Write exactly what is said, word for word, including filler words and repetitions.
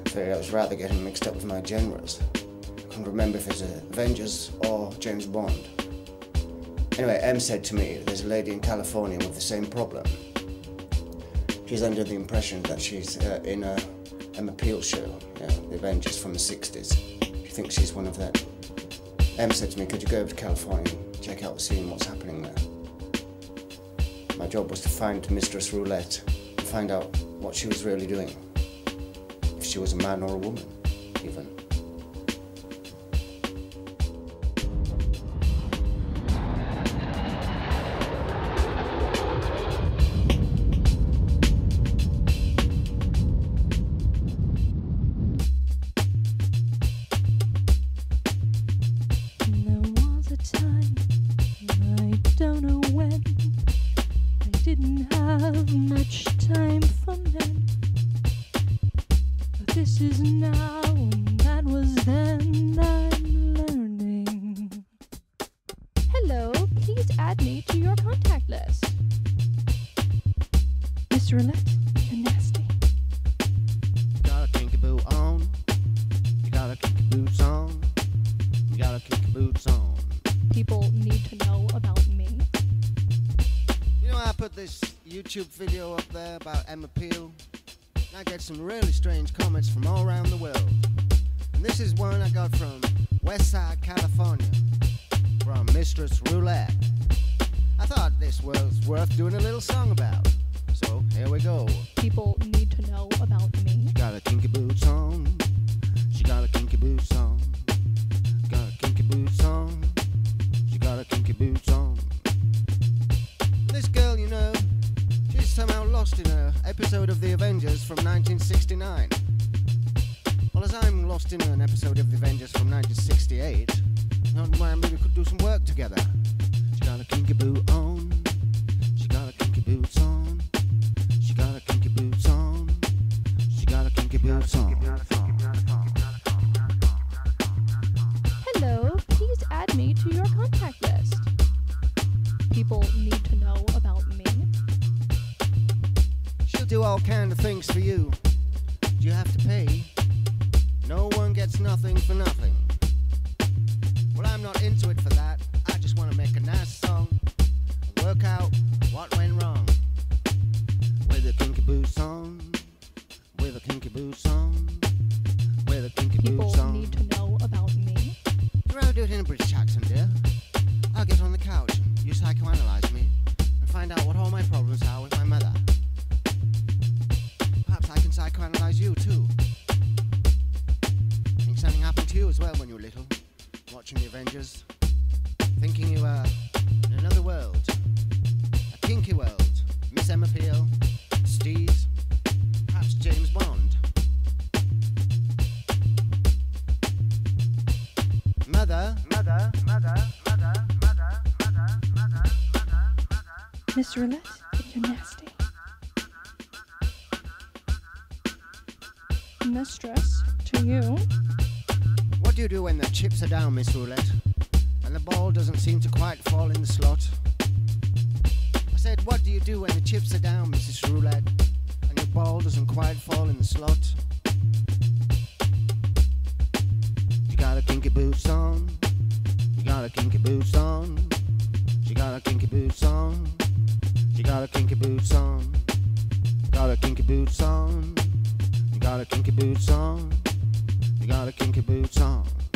I was rather getting mixed up with my genres. I couldn't remember if it was Avengers or James Bond. Anyway, Em said to me, there's a lady in California with the same problem. She's under the impression that she's uh, in a Emma Peel show, you know, the Avengers from the sixties. She thinks she's one of them. Em said to me, could you go over to California and check out the scene, what's happening there? My job was to find Mistress Roulette and find out what she was really doing. If she was a man or a woman, even. Didn't have much time for men, but this is now and that was then. I'm learning. Hello, please add me to your contact list. Miss Roulette, you're nasty. You got a kinky boot on. You got a kinky boots on. You got a kinky boots on. People need to know about me. You know, I put this YouTube video up there about Emma Peel. I get some really strange comments from all around the world. And this is one I got from Westside, California, from Mistress Roulette. I thought this was worth doing a little song about. So here we go. People need to know about me. She got a kinky boots on. She got a kinky boots on. Got a kinky boots on. She got a kinky boots on. This girl, you know, she's somehow lost in an episode of The Avengers from nineteen sixty-nine. Well, as I'm lost in an episode of The Avengers from nineteen sixty-eight, I thought, well, maybe we could do some work together. She got a kinky boot on. She got a kinky boots on. She got a kinky boots on. She got a kinky boots on. Hello, please add me to your contact list. People need to know about me. She'll do all kind of things for you. You have to pay. No one gets nothing for nothing. Well, I'm not into it for that. I just want to make a nice song and work out what went wrong. With a kinky boots on. With a kinky boots on. With a kinky People boots on. need to know about me. You'd rather do it in a British accent, dear? I'll get on the couch and you psychoanalyze me and find out what all my problems are with my mother. Perhaps I can psychoanalyze you too. Think something happened to you as well when you were little, watching the Avengers, thinking you were in another world, a kinky world. Miss Emma Peel, Steez, perhaps James Bond. Mother, mother, mother, mother, mother, mother, mother, mother. Miss Roulette, you're nasty. Mistress, to you. What do you do when the chips are down, Miss Roulette, and the ball doesn't seem to quite fall in the slot? I said, what do you do when the chips are down, Missus Roulette, and your ball doesn't quite fall in the slot? You got a kinky boots on. You got a kinky boots on. She got a kinky boots on. She got a kinky boots on. Got a kinky boots on. You got a kinky boots on. You got a kinky boots on.